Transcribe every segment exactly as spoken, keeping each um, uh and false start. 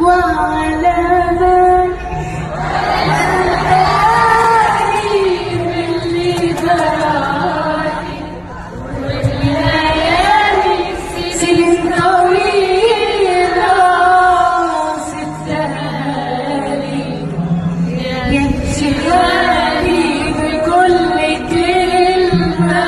وعلى بالي اللي جرالي والليالي سنين طويلة ستهالي ينشغالي بكل كلمة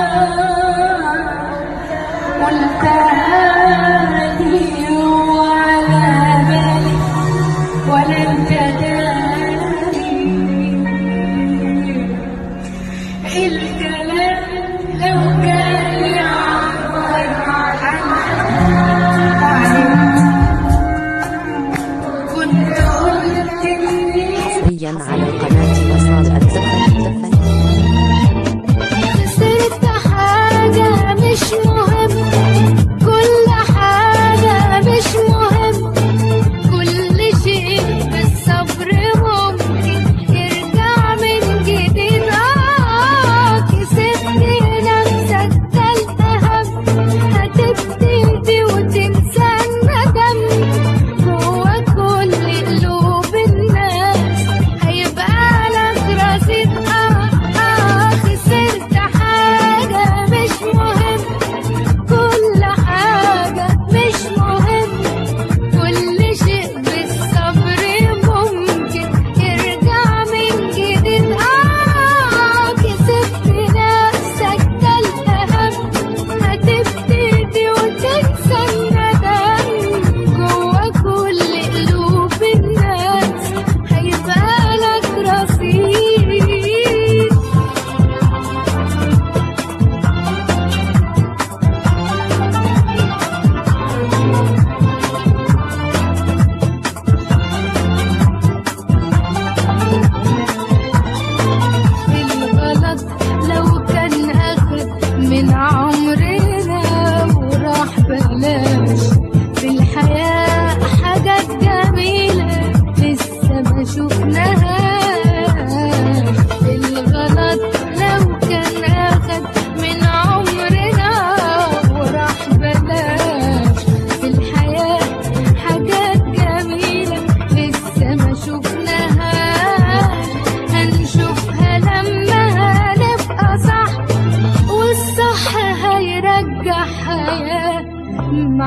قلتها لي وعلى بالي ولا انت داري. الكلام لو كان يعبر عنك كنت قلت لي على قناة وصال الزفن. خسرت حاجة مش مهم، كل حاجة مش مهم، كل شيء بالصبر ممكن يرجع من جديد. اه كسبت نفسك ده الأهم، هتبتدي وتنسى الندم. جوا كل قلوب الناس هيبقى لك رصيد. اه اه خسرت حاجة مش مهم، كل حاجة مش مهم، كل شيء بالصبر ممكن يرجع من جديد. اه كسبت نفسك ده الأهم، هتبتدي وتنسى الندم. جوا كل قلوب الناس هيبقى لك رصيد. الغلط لو كان أخد من عمرنا وراح بلاش، في الحياة حاجات جميلة لسه ما شفناهاش. الغلط لو كان أخد من عمرنا وراح بلاش، في الحياة حاجات جميلة لسه ما شفناهاش. هنشوفها لما هنبقى صح، والصح هيرجع حياة ما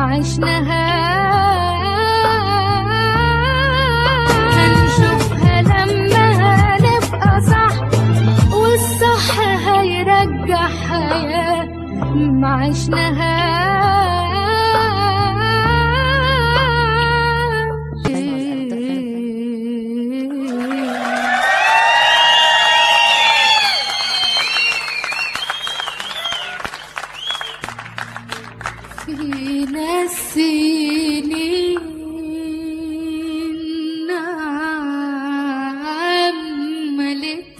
عشناهاش. هنشوفها لما هنبقى صح، والصح هيرجع حياة ما عشناهاش. في ناس سنين عملت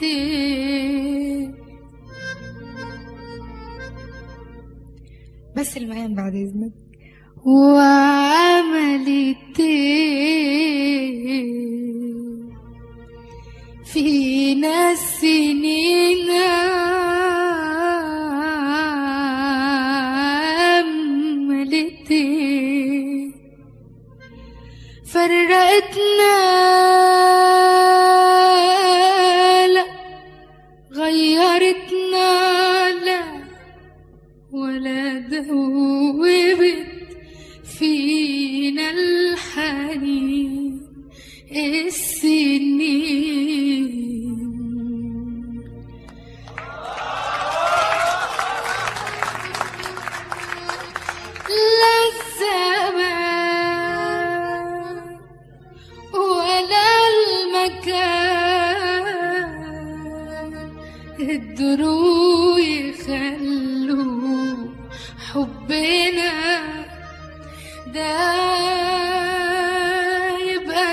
بس المقام بعد إذنك، وعملت في ناس سنين عملت فرقتنا، لا غيرتنا، لا ولا دوبت فينا الحنين السنين. لا الزمان ولا المكان قدروا يخلوا حبنا ده يبقى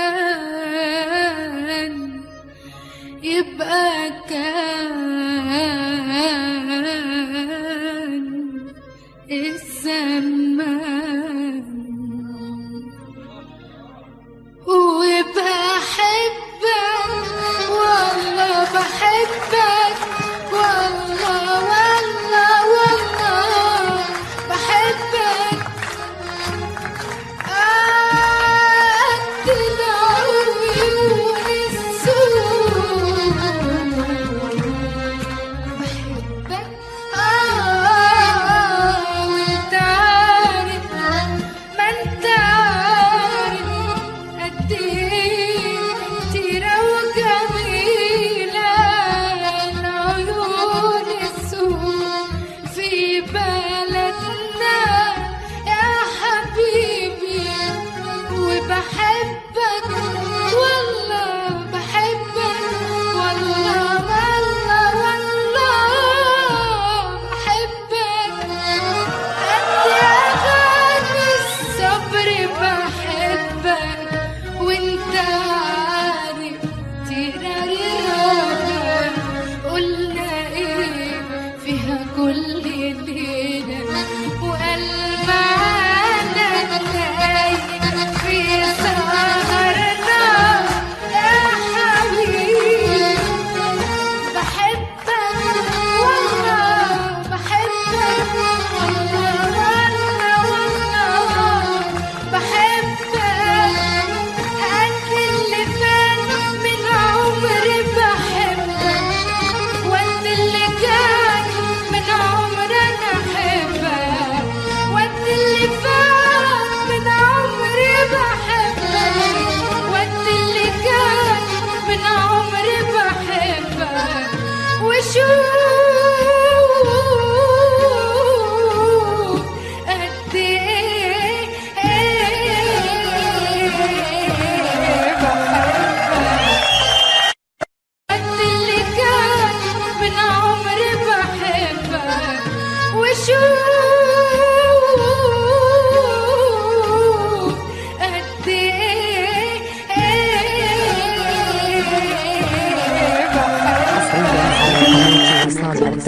كان، يبقى كان الزمان. وبحبك والله بحبك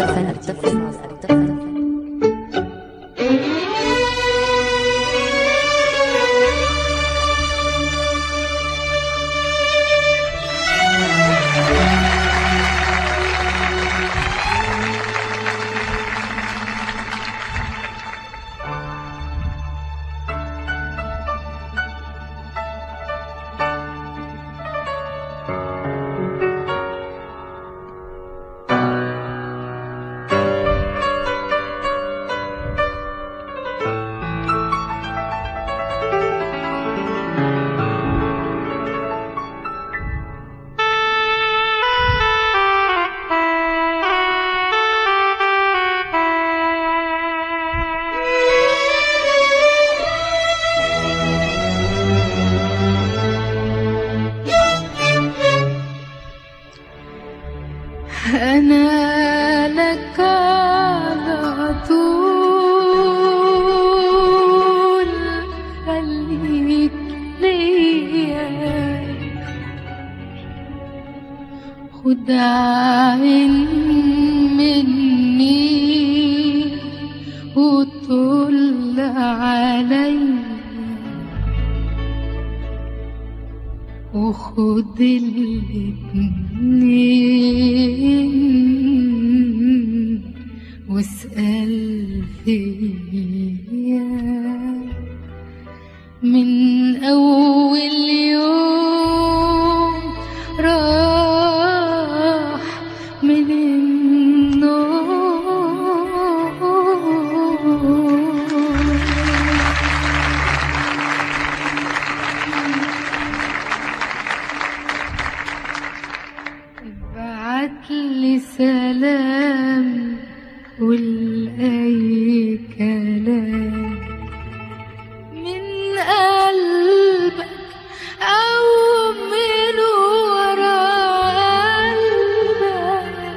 الدفن الدفن أنا لك على طول، خليك ليا، خد عين مني وطل عليا، وخد الاتنين واسأل فيا من أول يوم راح من النوم. ابعتلي سلام والأي كلام من قلبك أو من ورا قلبك،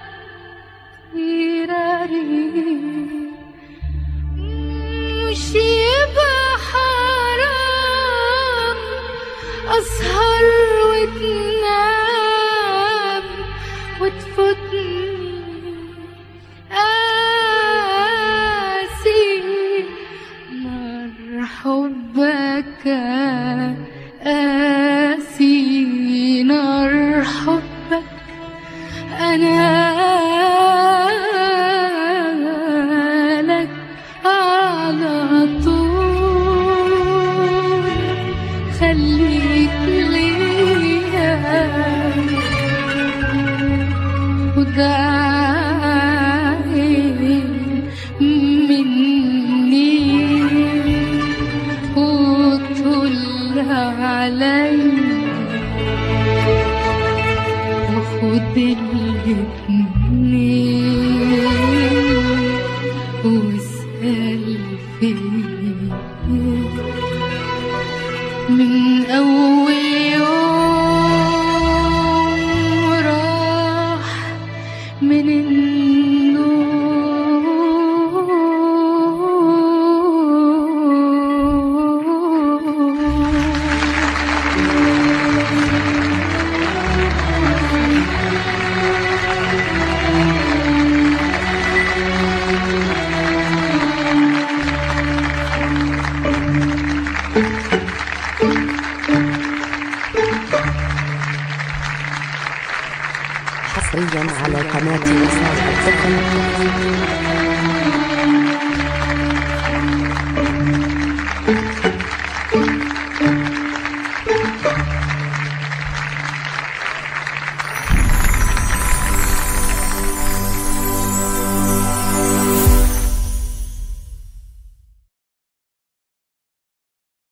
يراري مش يبقى حرام أسهر وتنام وتفوتني حبك، قاسي نار حبك. أنا لك على طول، خليك ليا، خد عين مني وطل عليا، وخد الاتنين واسأل فيا من أول يوم راح من حصريا على قناة وصال الدفن.